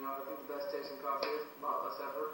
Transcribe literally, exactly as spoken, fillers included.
You know, I think the best tasting coffee is a lot less effort.